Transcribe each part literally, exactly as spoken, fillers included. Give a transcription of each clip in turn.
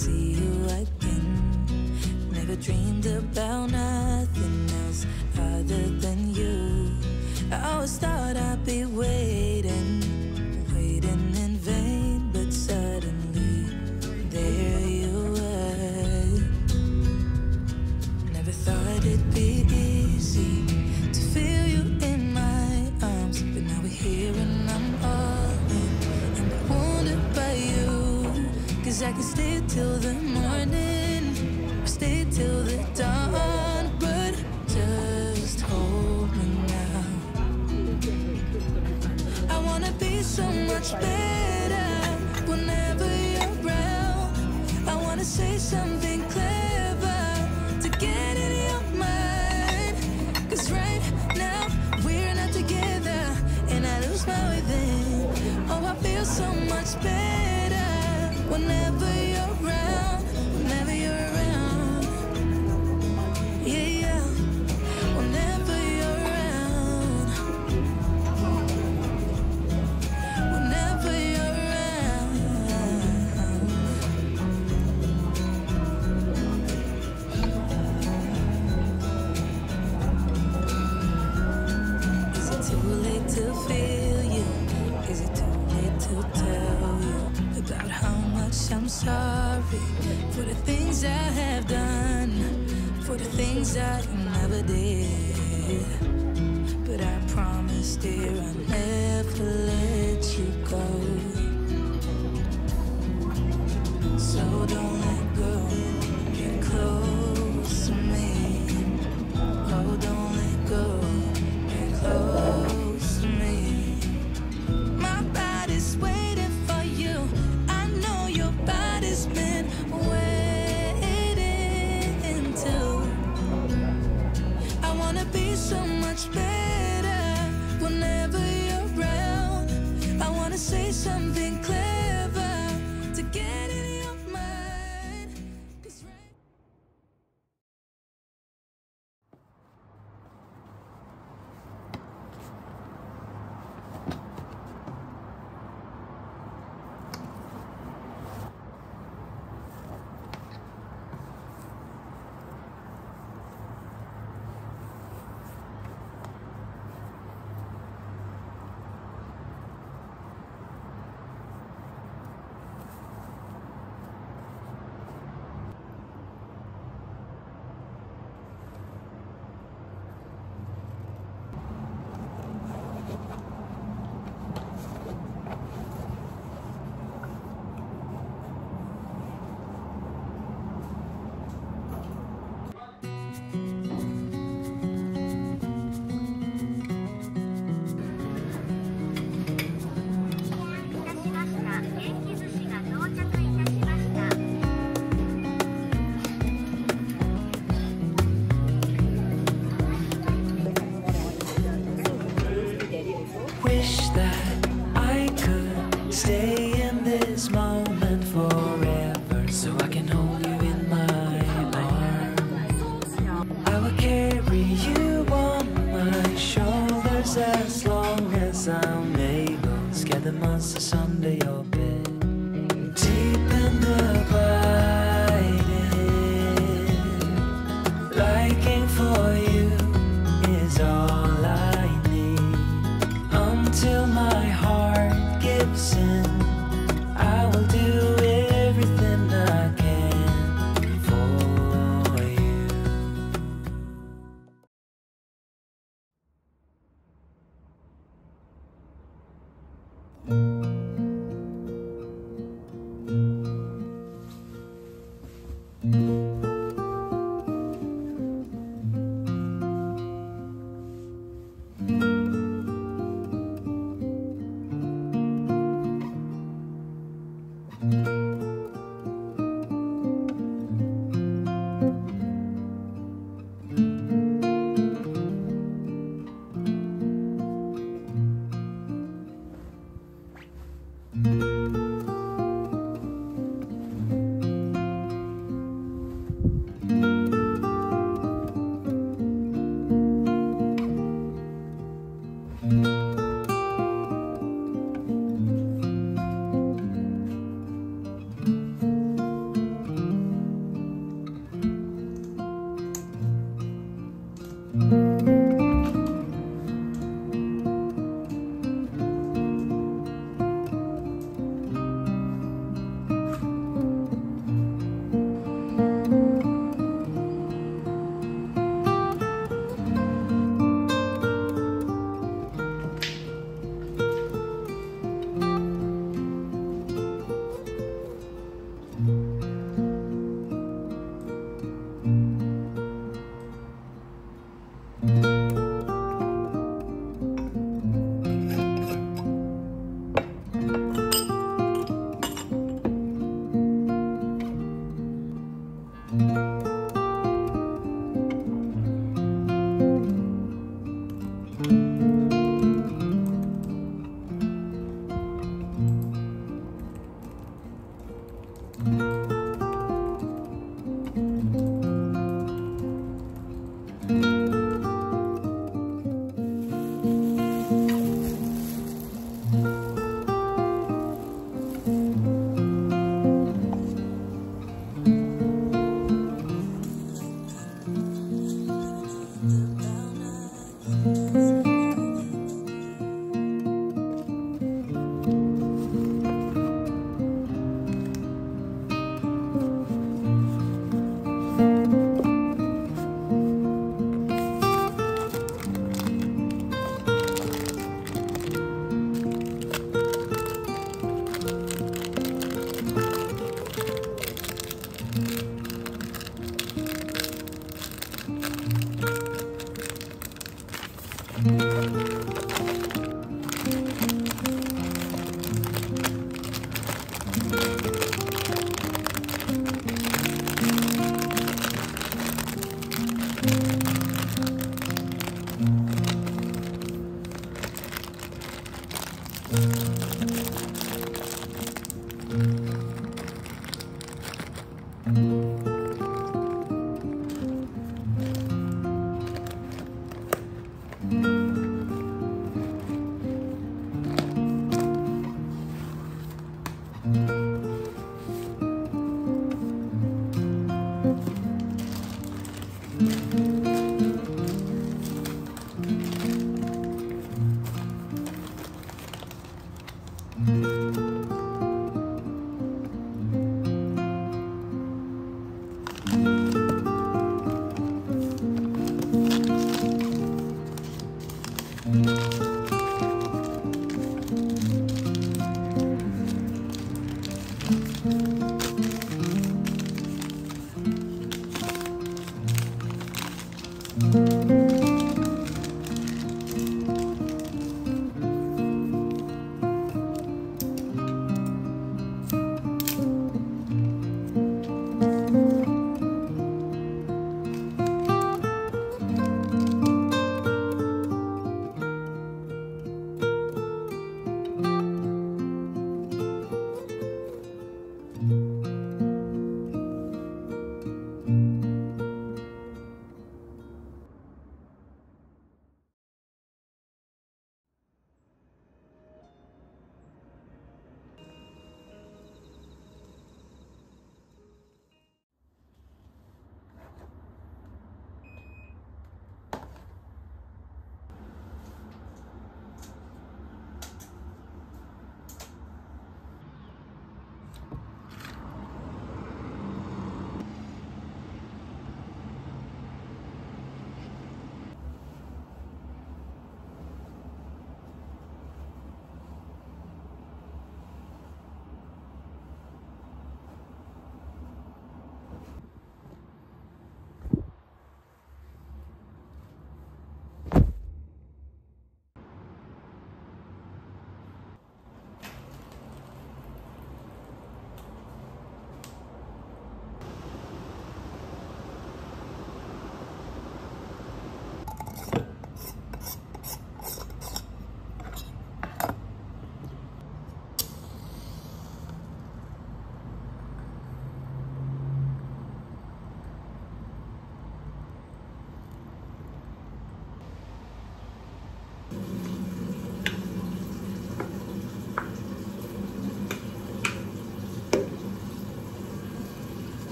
see you again. Never dreamed about nothing else other than you. I always thought I'd be waiting, waiting in vain, but suddenly there you were. Never thought it'd be easy to feel you in my arms, but now we're here and I'm all in, and I'm wanted by you. Cause I can stay till the morning, stay till the dawn, but just hold me now. I wanna be so much better whenever you're around. I wanna say something clever to get in your mind. Cause right now we're not together, and I lose my way then. Oh, I feel so much better whenever you're around, whenever you're around. Yeah, yeah, whenever you're around, whenever you're around. Is it too late to feel you? Is it too late to tell you about how much I'm sorry for the things I have done, for the things I never did? But I promise, dear, I'll never let you go. So don't let go, get close to me. Oh, don't let go, get close to me. My body's waiting for you. I know your body's been waiting too. I wanna be so much better whenever you're around. I wanna say something clever to get in your mind.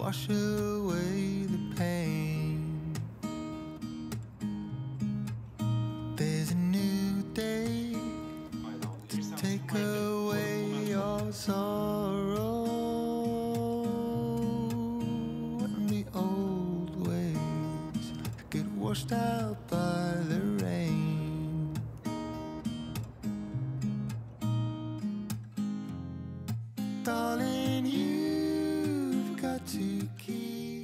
wash away the pain. There's a new day to take away your sorrow, and the old ways get washed out by the rain. Darling, you've got to keep